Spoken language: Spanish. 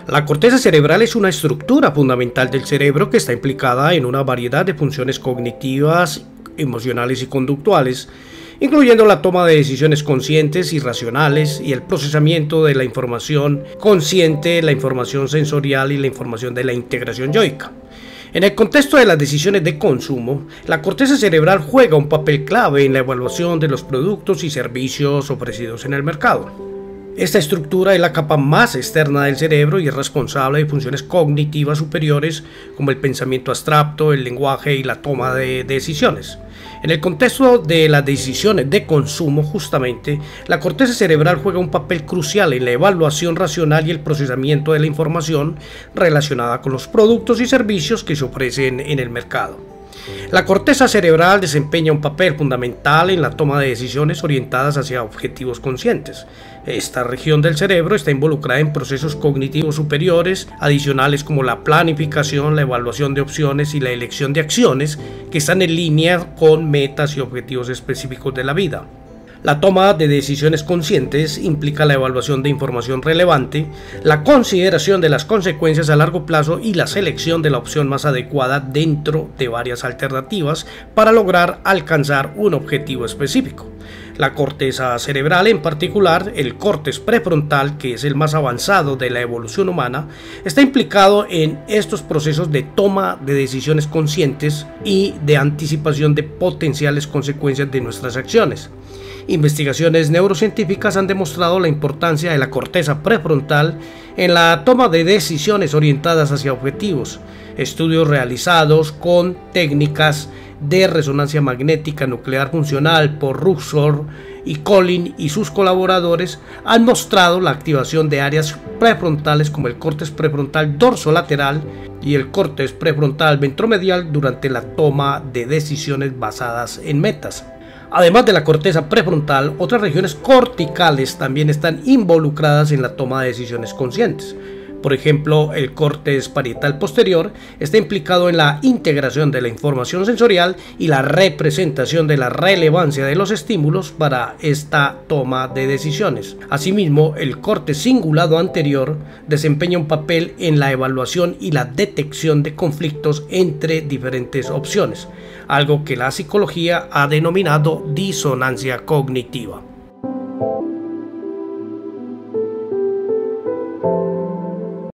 La corteza cerebral es una estructura fundamental del cerebro que está implicada en una variedad de funciones cognitivas, emocionales y conductuales, incluyendo la toma de decisiones conscientes y racionales y el procesamiento de la información consciente, la información sensorial y la información de la integración yoica. En el contexto de las decisiones de consumo, la corteza cerebral juega un papel clave en la evaluación de los productos y servicios ofrecidos en el mercado. Esta estructura es la capa más externa del cerebro y es responsable de funciones cognitivas superiores como el pensamiento abstracto, el lenguaje y la toma de decisiones. En el contexto de las decisiones de consumo, justamente, la corteza cerebral juega un papel crucial en la evaluación racional y el procesamiento de la información relacionada con los productos y servicios que se ofrecen en el mercado. La corteza cerebral desempeña un papel fundamental en la toma de decisiones orientadas hacia objetivos conscientes. Esta región del cerebro está involucrada en procesos cognitivos superiores, adicionales como la planificación, la evaluación de opciones y la elección de acciones que están en línea con metas y objetivos específicos de la vida. La toma de decisiones conscientes implica la evaluación de información relevante, la consideración de las consecuencias a largo plazo y la selección de la opción más adecuada dentro de varias alternativas para lograr alcanzar un objetivo específico. La corteza cerebral, en particular el córtex prefrontal, que es el más avanzado de la evolución humana, está implicado en estos procesos de toma de decisiones conscientes y de anticipación de potenciales consecuencias de nuestras acciones. Investigaciones neurocientíficas han demostrado la importancia de la corteza prefrontal en la toma de decisiones orientadas hacia objetivos. Estudios realizados con técnicas de resonancia magnética nuclear funcional por Russell y Collin y sus colaboradores han mostrado la activación de áreas prefrontales como el córtex prefrontal dorsolateral y el córtex prefrontal ventromedial durante la toma de decisiones basadas en metas. Además de la corteza prefrontal, otras regiones corticales también están involucradas en la toma de decisiones conscientes. Por ejemplo, el córtex parietal posterior está implicado en la integración de la información sensorial y la representación de la relevancia de los estímulos para esta toma de decisiones. Asimismo, el córtex cingulado anterior desempeña un papel en la evaluación y la detección de conflictos entre diferentes opciones, algo que la psicología ha denominado disonancia cognitiva.